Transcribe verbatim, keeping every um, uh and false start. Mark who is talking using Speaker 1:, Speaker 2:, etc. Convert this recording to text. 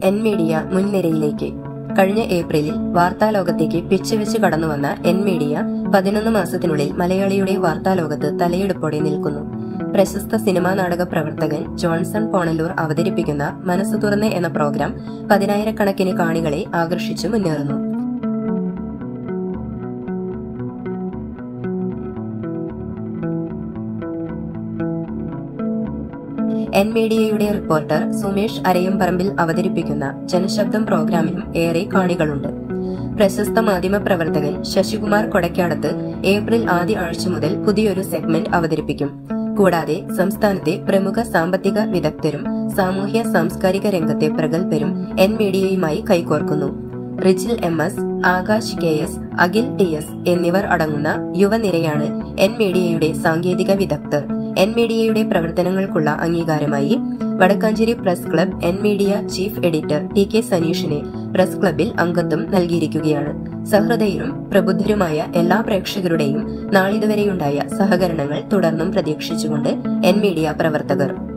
Speaker 1: N media മുൻനിരയിലേക്ക്. കഴിഞ്ഞ ഏപ്രിലിൽ വാർത്താലോകത്തേക്ക് പിച്ചുവെച്ച് കടന്നുവന്ന എൻ മീഡിയ പതിനൊന്ന് മാസത്തിനുള്ളിൽ മലയാളിയുടെ വാർത്താലോകത്ത് തലയെടുപ്പോടെ നിൽക്കുന്നു. പ്രശസ്ത സിനിമാ നാടക പ്രവർത്തകൻ ജോൺസൺ പോണല്ലൂർ അവതരിപ്പിക്കുന്ന മനസ്സ് തുറന്ന് എന്ന പ്രോഗ്രാം പതിനായിരക്കണക്കിന് കാണികളെ ആകർഷിച്ചു മുന്നേറുന്നു. എൻ മീഡിയയുടെ റിപ്പോർട്ടർ സുമേഷ് അരയംപറമ്പിൽ അവതരിപ്പിക്കുന്ന ജനശബ്ദം പ്രോഗ്രാമിനും ഏറെ കാണികളുണ്ട്. പ്രശസ്ത മാധ്യമ പ്രവർത്തകൻ ശശികുമാർ കൊടക്കാടത്ത് ഏപ്രിൽ ആദ്യ ആഴ്ച മുതൽ പുതിയൊരു സെഗ്മെന്റ് അവതരിപ്പിക്കും. കൂടാതെ സംസ്ഥാനത്തെ പ്രമുഖ സാമ്പത്തിക വിദഗ്ധരും സാമൂഹ്യ സാംസ്കാരിക രംഗത്തെ പ്രഗത്ഭരും എൻ മീഡിയയുമായി കൈകോർക്കുന്നു. Rijil M S, Akash K S, Akhil T S എന്നിവർ അടങ്ങുന്ന യുവനിരയാണ് എൻ മീഡിയയുടെ സാങ്കേതിക വിദഗ്ധർ. എൻ മീഡിയയുടെ പ്രവർത്തനങ്ങൾക്കുള്ള അംഗീകാരമായി Vadakkanchery press club N media chief editor T K സനീഷിനെ പ്രസ് ക്ലബിൽ അംഗത്വം നൽകിയിരിക്കുകയാണ്. സഹൃദയരും പ്രബുദ്ധരുമായ എല്ലാ പ്രേക്ഷകരുടെയും നാളിതുവരെയുണ്ടായ സഹകരണങ്ങൾ തുടർന്നും പ്രതീക്ഷിച്ചുകൊണ്ട് എൻ മീഡിയ പ്രവർത്തകർ